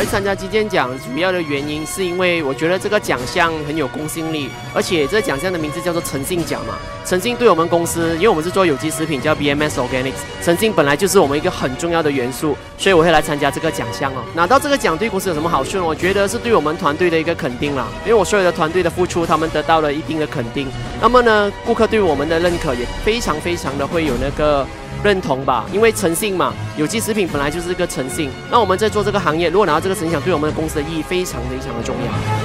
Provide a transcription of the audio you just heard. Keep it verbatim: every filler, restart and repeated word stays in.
会参加基建奖，主要的原因是因为我觉得这个奖项很有公信力，而且这个奖项的名字叫做诚信奖嘛。诚信对我们公司，因为我们是做有机食品，叫 F M C Organic， 诚信本来就是我们一个很重要的元素，所以我会来参加这个奖项哦。拿到这个奖对公司有什么好处呢？我觉得是对我们团队的一个肯定啦，因为我所有的团队的付出，他们得到了一定的肯定。那么呢，顾客对我们的认可也非常非常的会有那个认同吧，因为诚信嘛，有机食品本来就是一个诚信。那我们在做这个行业，如果拿到这个诚信奖，对我们的公司的意义非常非常的重要。